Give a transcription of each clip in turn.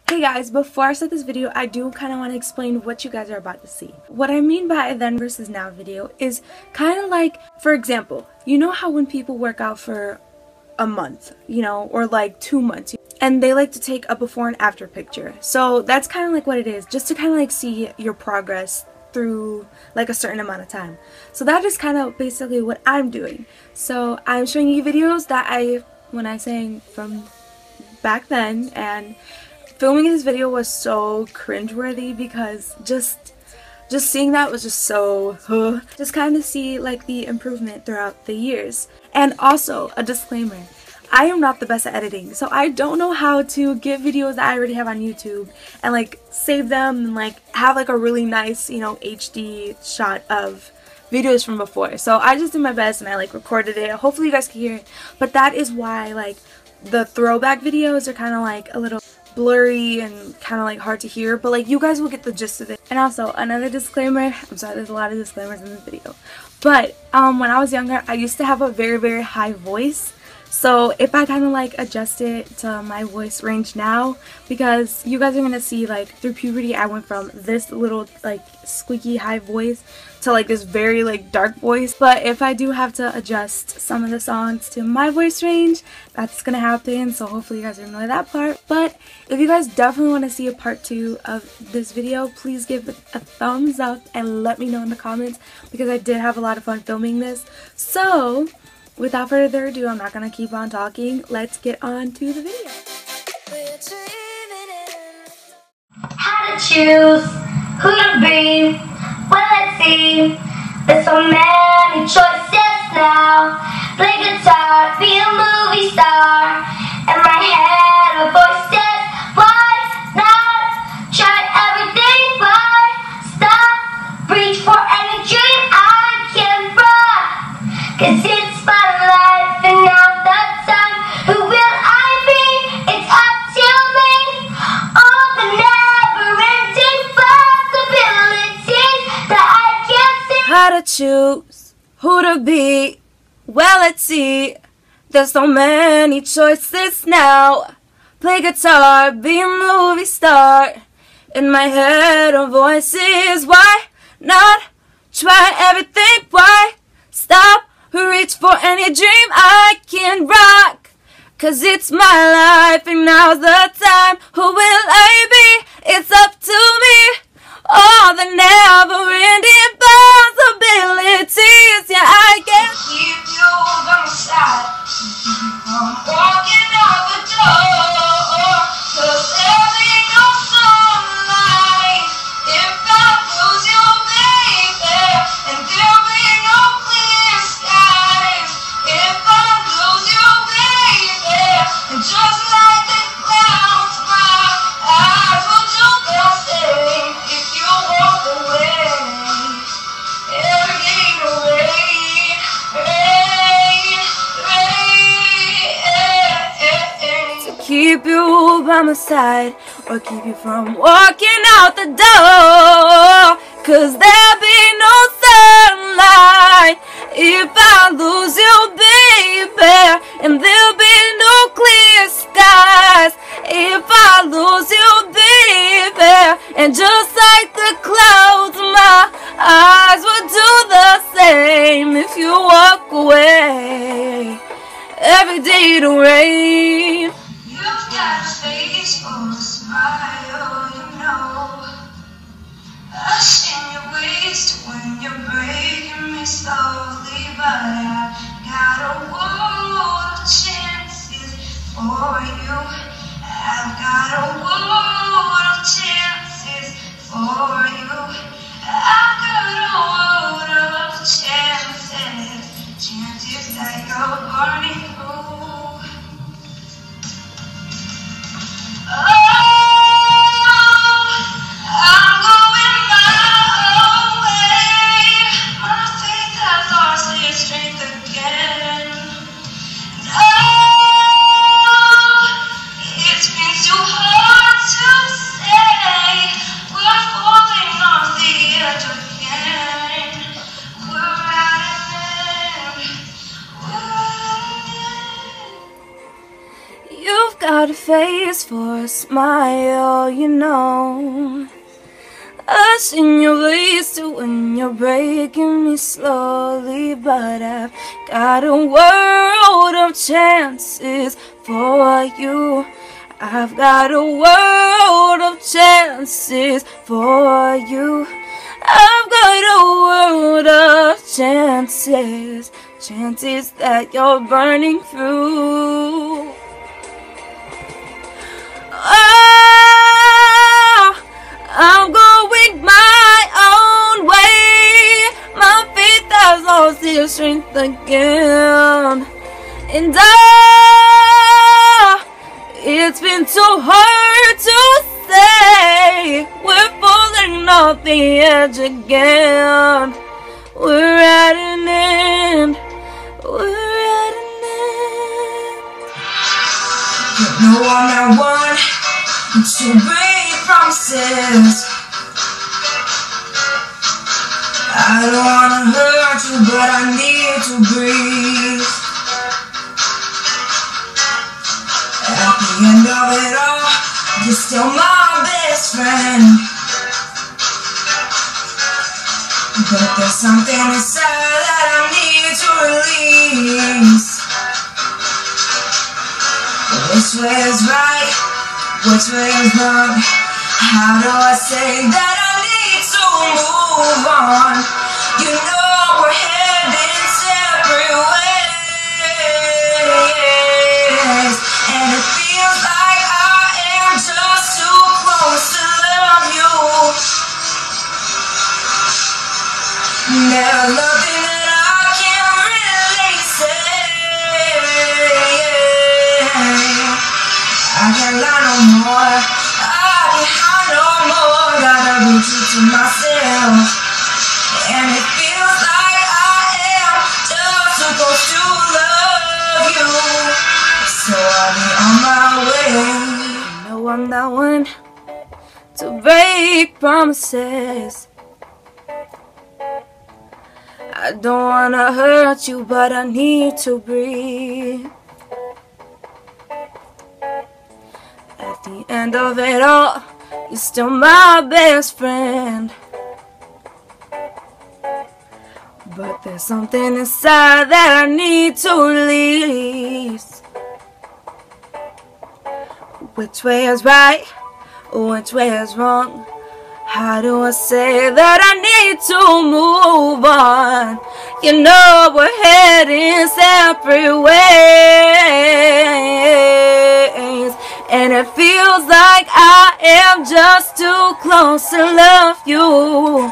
Hey guys, before I start this video, I do kind of want to explain what you guys are about to see. What I mean by then versus now video is kind of like, for example, you know how when people work out for a month, you know, or like 2 months, and they like to take a before and after picture. So that's kind of like what it is, just to kind of like see your progress through like a certain amount of time. So that is kind of basically what I'm doing. So I'm showing you videos that when I sang from back then, and filming this video was so cringeworthy because just seeing that was just so just kind of see like the improvement throughout the years. And also a disclaimer, I am not the best at editing, so I don't know how to get videos that I already have on YouTube and like save them and like have like a really nice, you know, HD shot of videos from before. So I just did my best and I like recorded it. Hopefully you guys can hear it, but that is why like the throwback videos are kind of like a little blurry and kind of like hard to hear, but like you guys will get the gist of it. And also another disclaimer, I'm sorry, there's a lot of disclaimers in this video, but when I was younger I used to have a very high voice. So if I kind of like adjust it to my voice range now, because you guys are gonna see like through puberty I went from this little like squeaky high voice to like this very like dark voice. But if I do have to adjust some of the songs to my voice range, that's gonna happen, so hopefully you guys enjoy that part. But if you guys definitely want to see a part 2 of this video, please give it a thumbs up and let me know in the comments, because I did have a lot of fun filming this. So without further ado, I'm not gonna keep on talking, let's get on to the video. How to choose who to be? Well, let's see. There's so many choices now. Play guitar, be a movie star. In my head a voice says, why not try everything? Why stop? Reach for any dream I can rock. 'Cause it's my life and now the time. Who will I be? It's up to me. All the never-ending possibilities that I can't see. How to choose who to be? Well, let's see. There's so many choices now. Play guitar, be a movie star. In my head a voice is, why not try everything? Why stop? Reach for any dream I can rock. 'Cause it's my life and now's the time. Who will I be? It's up to me. All the never-ending possibilities. Yeah, I can keep you by my side. I'm walking out the door. 'Cause there'll be no sunlight if I lose you, baby. And there'll be no clear skies if I lose you, baby. And just like the clouds, my eyes will do the same if you walk away. Every day to rain, to keep you by my side or keep you from walking out the door. 'Cause there'll be no sunlight if I lose you, baby. And there'll be no clear skies if I lose you, baby. And just like the clouds, my eyes will do the same if you walk away. Every day to rain. You've got a face for a smile, you know. I've seen your waist when you're breaking me slowly, but I got a world of chances for you. I've got a world of chances for you. I've got a world of chances, chances that you're burning through. It's been too hard. face for a smile, you know. I've seen your face too when you're breaking me slowly, but I've got a world of chances for you. I've got a world of chances for you. I've got a world of chances, chances that you're burning through. Oh, I'm going my own way. My faith has lost its strength again, and it's been too hard to say. We're falling off the edge again. We're at an end. We're at an end. You know I'm not one to break promises. I don't wanna hurt you, but I need to breathe. At the end of it all, you're still my best friend. But there's something inside that I need to release. Which way is right? Which way is wrong? How do I say that I need to move on? You know we're heading separate ways, and it feels like I am just too close to love you. There's nothing that I can really say. I can't lie no more. I can't hide no more. Gotta be true to myself, and it feels like I am just supposed to love you. So I'll be on my way. No, I'm not one to break promises. I don't wanna hurt you, but I need to breathe. At the end of it all, you're still my best friend. But there's something inside that I need to release. Which way is right? Which way is wrong? How do I say that I need to move on? You know we're heading separate ways, and it feels like I am just too close to love you.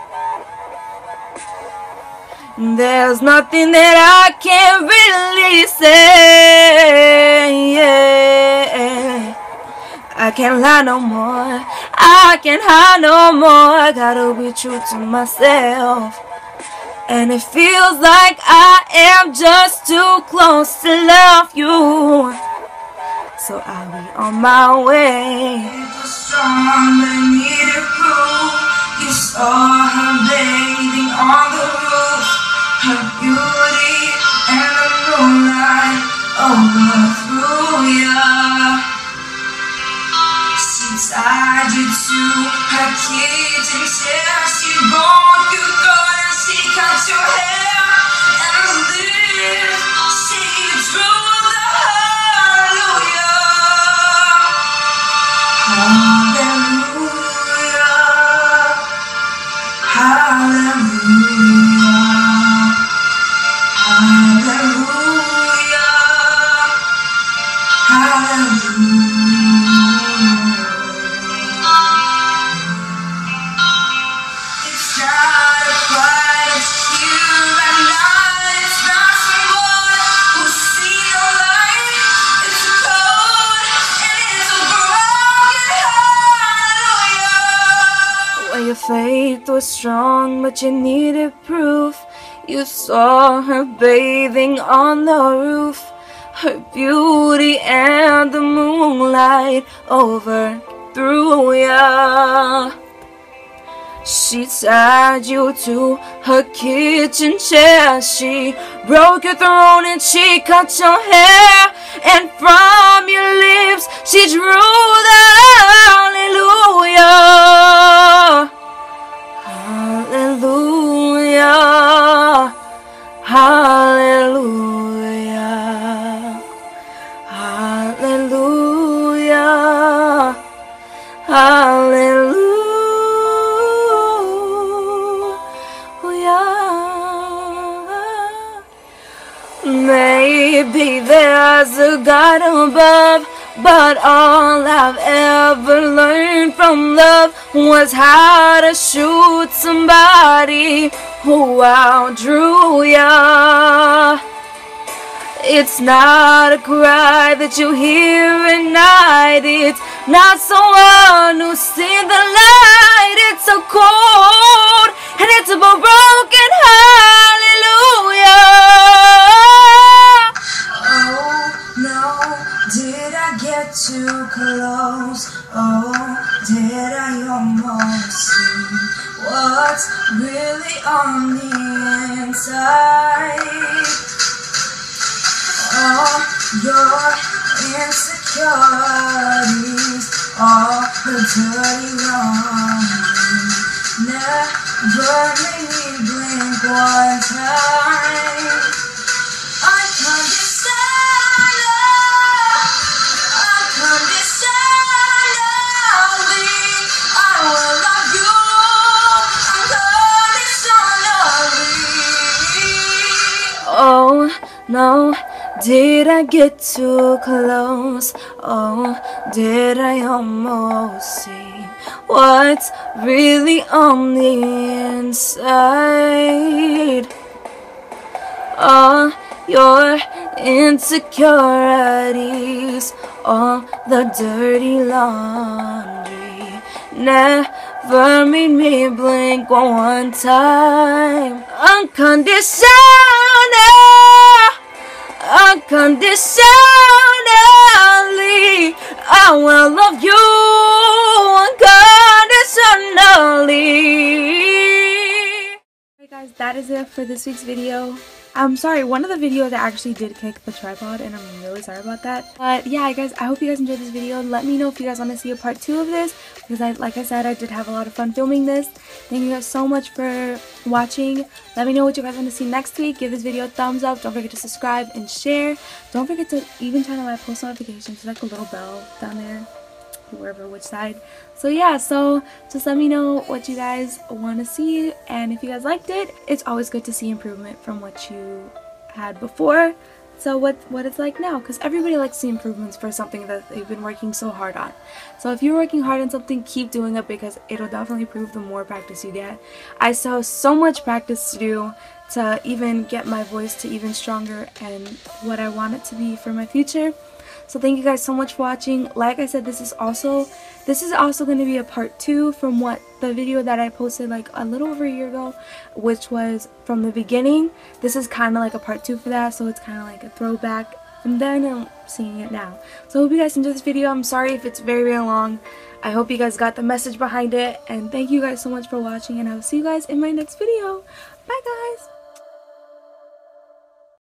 There's nothing that I can't really say. I can't lie no more. I can't hide no more. I gotta be true to myself, and it feels like I am just too close to love you. So I'll be on my way. It was strong, but needed proof. You saw her bathing on the roof. Her beauty and the moonlight overthrew ya. She tied you to her kitchen chair. She rolled you good and she cut your hair and lived. She drew the hallelujah. Hallelujah. Hallelujah. Hallelujah. Hallelujah. Your faith was strong, but you needed proof. You saw her bathing on the roof. Her beauty and the moonlight overthrew ya. She tied you to her kitchen chair. She broke your throne and she cut your hair. And from your lips she drew the hallelujah. Hallelujah. Hallelujah. Hallelujah. Hallelujah. Maybe there's a God above, but all I've ever learned from love was how to shoot somebody who outdrew ya. It's not a cry that you hear at night. It's not someone who's seen the light. It's so cold and it's a broken hallelujah. Oh no, did I get too close? Oh, did I almost see what's really on the inside? All your insecurities, all the dirty laundry, never made me blink one time. Unconditionally, I will love you unconditionally. Oh no, did I get too close? Oh, did I almost see what's really on the inside? All your insecurities, all the dirty laundry, never made me blink one time. Unconditional, unconditionally, I will love you unconditionally. Hey guys, that is it for this week's video. I'm sorry, one of the videos I actually did kick the tripod and I'm really sorry about that. But yeah, guys, I hope you guys enjoyed this video. Let me know if you guys want to see a part 2 of this, because like I said, I did have a lot of fun filming this. Thank you guys so much for watching. Let me know what you guys want to see next week. Give this video a thumbs up. Don't forget to subscribe and share. Don't forget to even turn on my post notifications. There's like a little bell down there, wherever which side. So yeah, so just let me know what you guys want to see, and if you guys liked it, it's always good to see improvement from what you had before. So what it's like now, because everybody likes to see improvements for something that they've been working so hard on. So if you're working hard on something, keep doing it, because it'll definitely improve the more practice you get. I still have so much practice to do to even get my voice to even stronger and what I want it to be for my future. So thank you guys so much for watching. Like I said, this is also going to be a part 2 from the video that I posted like a little over a year ago, which was from the beginning. This is kind of like a part 2 for that, so it's kind of like a throwback from then and seeing it now. So I hope you guys enjoyed this video. I'm sorry if it's very, very long. I hope you guys got the message behind it, and thank you guys so much for watching, and I will see you guys in my next video. Bye guys!